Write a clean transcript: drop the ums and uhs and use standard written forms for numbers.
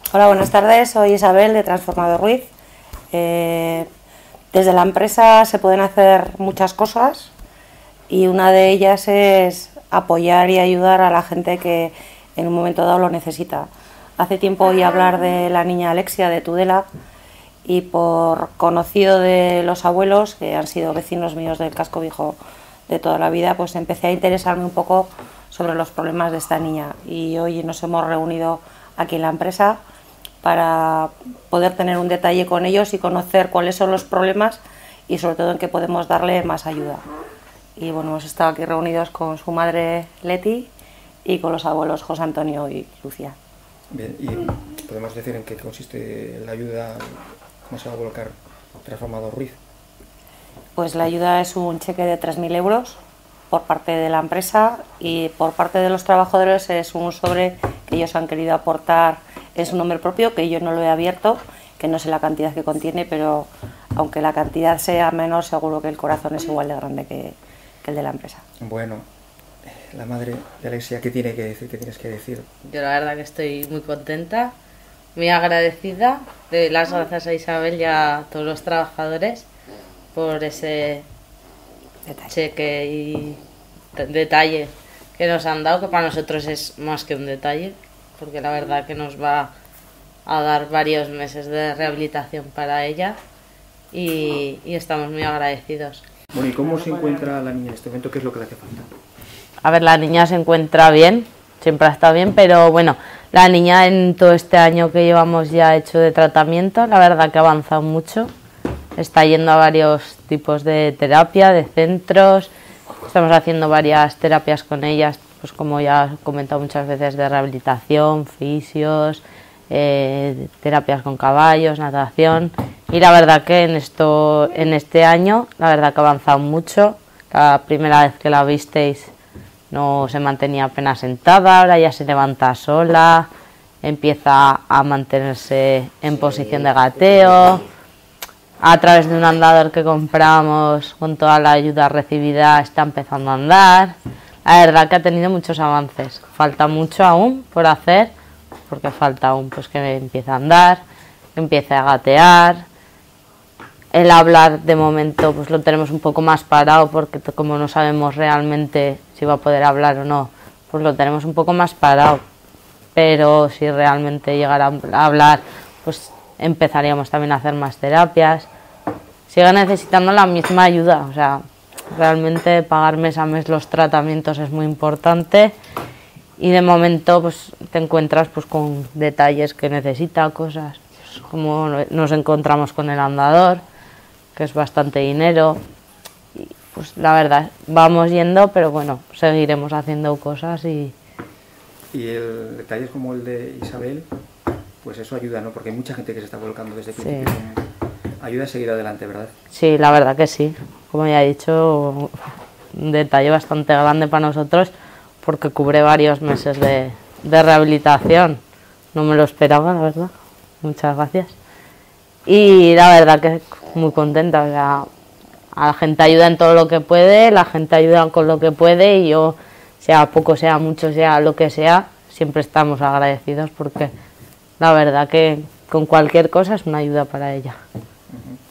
Hola, buenas tardes. Soy Isabel de Transformador Ruiz. Desde la empresa se pueden hacer muchas cosas y una de ellas es apoyar y ayudar a la gente que en un momento dado lo necesita. Hace tiempo oí hablar de la niña Alexia de Tudela y por conocido de los abuelos, que han sido vecinos míos del casco viejo de toda la vida, pues empecé a interesarme un poco sobre los problemas de esta niña y hoy nos hemos reunido aquí en la empresa para poder tener un detalle con ellos y conocer cuáles son los problemas y sobre todo en qué podemos darle más ayuda. Y bueno, hemos estado aquí reunidos con su madre Leti y con los abuelos José Antonio y Lucía. Bien, y podemos decir en qué consiste la ayuda, cómo se va a colocar Transformador Ruiz. Pues la ayuda es un cheque de 3.000 euros por parte de la empresa y por parte de los trabajadores es un sobre que ellos han querido aportar en su nombre propio, que yo no lo he abierto, que no sé la cantidad que contiene, pero aunque la cantidad sea menor, seguro que el corazón es igual de grande que el de la empresa. Bueno, la madre de Alexia, ¿qué tiene que decir? ¿Qué tienes que decir? Yo la verdad que estoy muy contenta, muy agradecida, de las gracias a Isabel y a todos los trabajadores por ese cheque y detalle que nos han dado, que para nosotros es más que un detalle, porque la verdad que nos va a dar varios meses de rehabilitación para ella y estamos muy agradecidos. Bueno, ¿y cómo se encuentra la niña en este momento? ¿Qué es lo que le hace falta? A ver, la niña se encuentra bien, siempre ha estado bien, pero bueno, la niña en todo este año que llevamos ya hecho de tratamiento, la verdad que ha avanzado mucho. Está yendo a varios tipos de terapia, de centros, estamos haciendo varias terapias con ellas, pues como ya he comentado muchas veces, de rehabilitación, fisios, terapias con caballos, natación, y la verdad que en este año, la verdad que ha avanzado mucho. La primera vez que la visteis no se mantenía apenas sentada, ahora ya se levanta sola, empieza a mantenerse en posición de gateo. A través de un andador que compramos, con toda la ayuda recibida, está empezando a andar. La verdad que ha tenido muchos avances. Falta mucho aún por hacer, porque falta aún pues que empiece a andar, que empiece a gatear. El hablar de momento pues lo tenemos un poco más parado, porque como no sabemos realmente si va a poder hablar o no, pues lo tenemos un poco más parado. Pero si realmente llegara a hablar, pues empezaríamos también a hacer más terapias. Sigue necesitando la misma ayuda, o sea, realmente pagar mes a mes los tratamientos es muy importante y de momento pues te encuentras pues con detalles que necesita, cosas, pues, como nos encontramos con el andador, que es bastante dinero, y pues la verdad vamos yendo, pero bueno, seguiremos haciendo cosas y el detalle es como el de Isabel, pues eso ayuda, ¿no? Porque hay mucha gente que se está volcando desde el principio. Sí. Ayuda a seguir adelante, ¿verdad? Sí, la verdad que sí. Como ya he dicho, un detalle bastante grande para nosotros porque cubre varios meses de rehabilitación. No me lo esperaba, la verdad. Muchas gracias. Y la verdad que muy contenta. O sea, a la gente ayuda en todo lo que puede, la gente ayuda con lo que puede y yo, sea poco, sea mucho, sea lo que sea, siempre estamos agradecidos porque la verdad que con cualquier cosa es una ayuda para ella. Uh-huh.